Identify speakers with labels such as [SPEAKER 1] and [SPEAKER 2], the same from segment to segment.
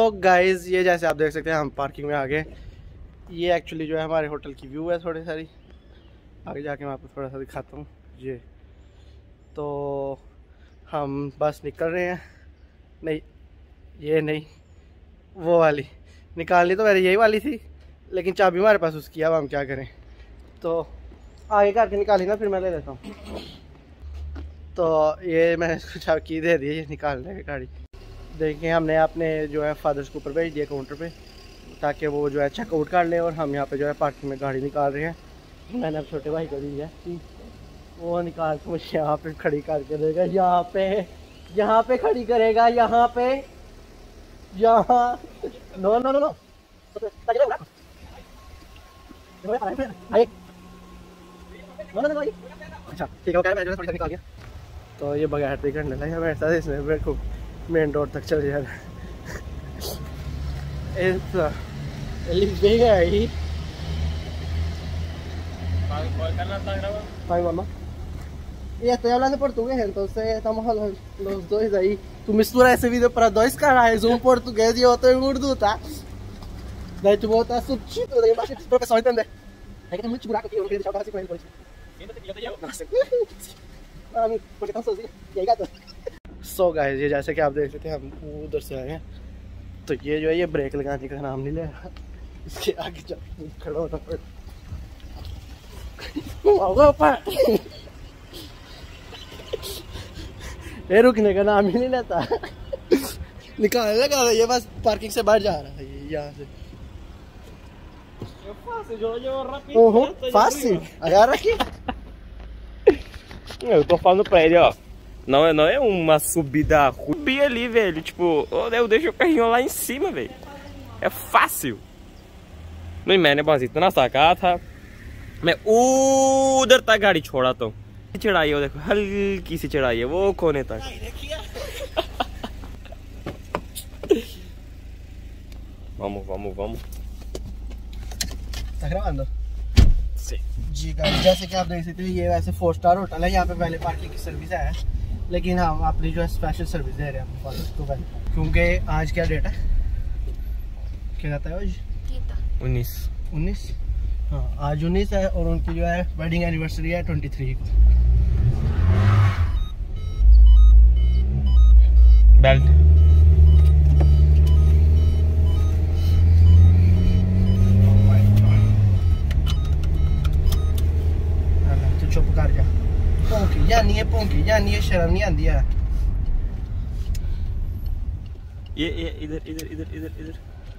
[SPEAKER 1] तो गाइस ये जैसे आप देख सकते हैं हम पार्किंग में आ गए। ये एक्चुअली जो है हमारे होटल की व्यू है, थोड़ी सारी आगे जाके मैं आपको थोड़ा सा दिखाता हूँ। ये तो हम बस निकल रहे हैं। नहीं ये नहीं, वो वाली निकालनी तो मेरी यही वाली थी, लेकिन चाबी हमारे पास उसकी, अब हम क्या करें। तो आगे करके निकाली ना, फिर मैं ले लेता हूँ। तो ये मैंने इसको चाबी दे दी, ये निकालने की गाड़ी। देखिए हमने अपने जो है फादर्स को ऊपर भेज दिया काउंटर पे, ताकि वो जो है चेकआउट कर ले, और हम यहाँ पे जो है पार्किंग में गाड़ी निकाल रहे हैं। मैंने अब छोटे भाई को दी है कि वो निकाल के मुझे यहाँ पे खड़ी करके देगा। यहाँ पे खड़ी करेगा, यहाँ पे, यहाँ। नो नो नो नो, अच्छा ठीक है, मैं थोड़ी सा निकाल गया। तो ये बगैर टिकट नहीं लगा मेरे साथ, इसने मेरे को मेन रोड तक चल जाएगा। Y estoy hablando portugués, entonces estamos hablando los dos ahí. Tu mistura ese video para dois canais, um português e outro em urdu, tá? Daí tu botar subtítulo daí embaixo pro pessoal entender. É que tem muito buraco aqui, eu não queria deixar o carro assim com ele depois. Nossa. Porque tá sozinho. E aí, gato? So guys, ये जैसे कि आप देख सकते हैं हम उधर से आए हैं। तो ये जो है ये ब्रेक लगाने का नाम नहीं ले रहा, इसके आगे खड़ा होना पड़ा। ये रुकने का नाम ही नहीं लेता। निकालने लगा ये बस पार्किंग से बाहर जा रहा है यहाँ से। Fácil, agarra aqui.
[SPEAKER 2] Eu tô falando pra ele, ó. Não é uma subida ruim ali, velho. Tipo, eu deixo o carrinho lá em cima, velho. É fácil. नहीं मैंने बस इतना सा कहा था, मैं उधर तक गाड़ी छोड़ा तो चढ़ाई है, देखो हल्की सी चढ़ाई है वो कोने तक। Vamos.
[SPEAKER 1] ¿Estás grabando?
[SPEAKER 2] Sí.
[SPEAKER 1] जी गाइस, जैसे कि आप देख सकते हैं ये वैसे 4 स्टार होटल है। यहाँ पे पहले पार्किंग की सर्विस है, लेकिन हम अपनी जो है स्पेशल सर्विस दे रहे हैं अपने फादर्स को, क्योंकि आज क्या डेट है, क्या कहता है आज? 19। हाँ आज 19 है, और उनकी जो है वेडिंग एनिवर्सरी है 23 को।
[SPEAKER 2] बेल्ट
[SPEAKER 1] चुप कर जा, भौंकी जानी है, शर्म नहीं आती है।
[SPEAKER 2] ये इधर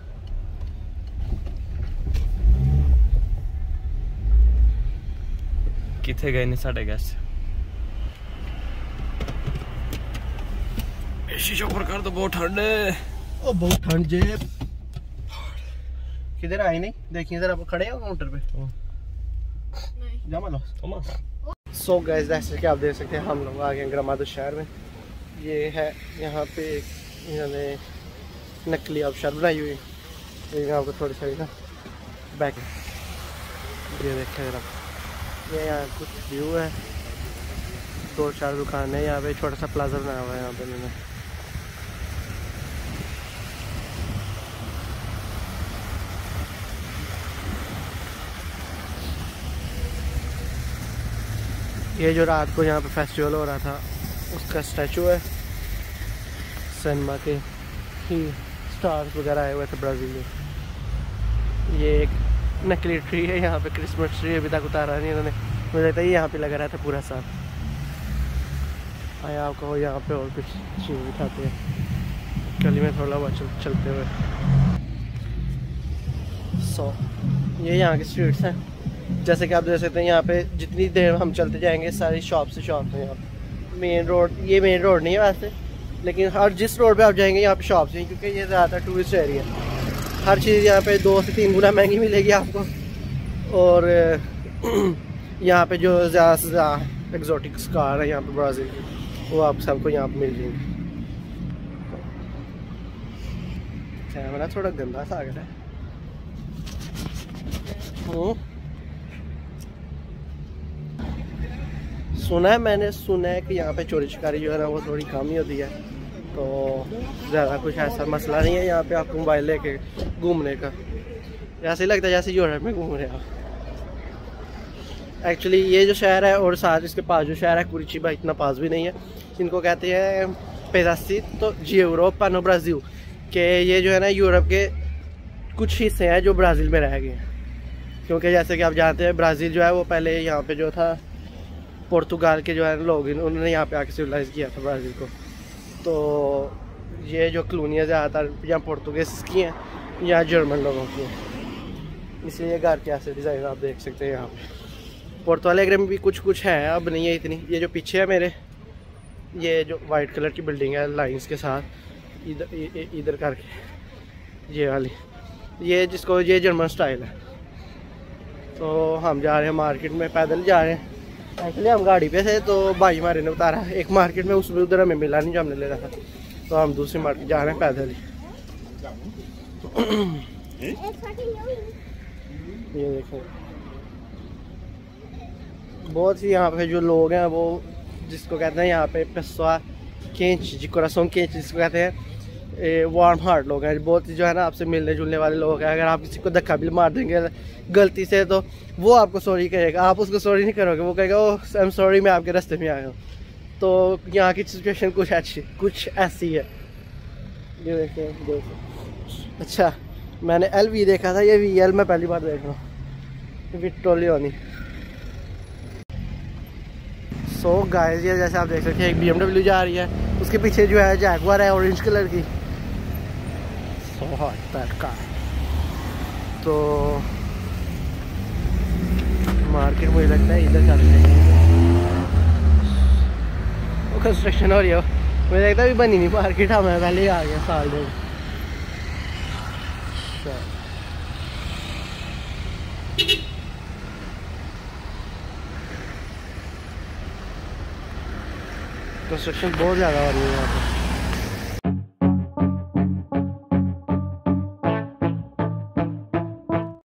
[SPEAKER 2] किथे गए ने साढ़े गेस्ट? शीशा ऊपर कर दो, बहुत ठंड है।
[SPEAKER 1] ओ बहुत ठंड जे, किधर आई नहीं, देखिए जरा खड़े हो काउंटर पे। सो गाइस, जैसे कि आप देख सकते हैं हम लोग आ गए ग्रामादो शहर में। ये है यहाँ पे इन्होंने नकली आबशार बनाई हुई है। यहाँ पर थोड़ी सारी ना बैक, ये देखें जरा, ये यहाँ कुछ व्यू है, 2-4 दुकानें हैं यहाँ पे, छोटा सा प्लाजा बनाया हुआ है यहाँ पे इन्होंने। ये जो रात को यहाँ पे फेस्टिवल हो रहा था उसका स्टैचू है, सिनेमा के ही स्टार्स वगैरह आए हुए थे ब्राज़ील में। ये एक नकली ट्री है यहाँ पे, क्रिसमस ट्री अभी तक उतारा नहीं इन्होंने, मुझे लगता है यहाँ पे लगा रहा था पूरा साल। आया आपको यहाँ पे और कुछ चीज़ दिखाते हैं गली में थोड़ा बहुत चलते हुए। ये यहाँ के स्ट्रीट्स हैं, जैसे कि आप देख सकते हैं यहाँ पे जितनी देर हम चलते जाएंगे सारी शॉप से शॉप है यहाँ पे। मेन रोड, ये मेन रोड नहीं है वैसे, लेकिन हर जिस रोड पे आप जाएंगे यहाँ पे शॉप्स हैं, क्योंकि ये ज़्यादातर टूरिस्ट एरिया है। हर चीज़ यहाँ पे 2 से 3 गुना महंगी मिलेगी आपको, और यहाँ पे जो ज़्यादा से ज़्यादा एक्जोटिक कार है यहाँ पे ब्राज़ील की, वो आप सबको यहाँ पे मिल जाएंगे। कैमरा थोड़ा गंदा सा आ गया है। मैंने सुना है कि यहाँ पे चोरी चिकारी जो है ना वो थोड़ी कम ही होती है, तो ज़्यादा कुछ ऐसा मसला नहीं है यहाँ पे आपको मोबाइल लेके घूमने का। ऐसे ही लगता है जैसे यूरोप में घूम रहे हैं आप। एक्चुअली ये जो शहर है और साथ इसके पास जो शहर है कुरिचिबा, इतना पास भी नहीं है। इनको कहते हैं पेडासितो जी यूरोपा नो ब्राज़ील, कि ये जो है ना यूरोप के कुछ हिस्से हैं जो ब्राज़ील में रह गए हैं। क्योंकि जैसे कि आप जानते हैं ब्राज़ील जो है वो पहले यहाँ पे जो था पुर्तगाल के जो है लोग उन्होंने यहाँ पे आके सिविलाइज़ किया था ब्राज़ील को। तो ये जो कॉलोनियाँ ज़्यादातर यहाँ पुर्तगीज की हैं या जर्मन लोगों की हैं, इसलिए घर के ऐसे डिज़ाइन आप देख सकते हैं यहाँ पे। पोर्तो एलेग्रे में भी कुछ है, अब नहीं है इतनी। ये जो पीछे है मेरे, ये जो वाइट कलर की बिल्डिंग है लाइंस के साथ, इधर करके ये वाली, ये जिसको ये जर्मन स्टाइल है। तो हम जा रहे हैं मार्केट में, पैदल जा रहे हैं। एक्चुअली हम गाड़ी पे थे तो भाई हमारे ने उतारा एक मार्केट में, उसमें उधर हमें मिला नहीं जो हमने ले रहा था, तो हम दूसरी मार्केट जा रहे हैं पैदल ही। ये देखो बहुत सी यहाँ पे जो लोग हैं वो जिसको कहते हैं यहाँ पे पेसवा केंच जी कोरासोन केंच जिसको कहते हैं, वार्म हार्ट लोग हैं। बहुत ही जो है ना आपसे मिलने जुलने वाले लोग हैं। अगर आप किसी को धक्का भी मार देंगे गलती से तो वो आपको सॉरी कहेगा, आप उसको सॉरी नहीं करोगे, वो कहेगा ओ आई एम सॉरी मैं आपके रास्ते में आया हूँ। तो यहाँ की सिचुएशन कुछ ऐसी है। ये देखिए अच्छा मैंने LV देखा था, ये VL मैं पहली बार देख रहा हूँ, विक्टोरियोनी। सो गाइस ये जैसे आप देख सकते हैं एक BMW जा रही है, उसके पीछे जो है जैगुआर है ऑरेंज कलर की। So hot that car. तो मार्केट मुझे लगता है इधर चल रही है, वो कंस्ट्रक्शन हो रही है, मुझे लगता है अभी बनी नहीं मार्केट, हमें पहले ही आ गया साल में। कंस्ट्रक्शन बहुत ज़्यादा हो रही है यहाँ पर।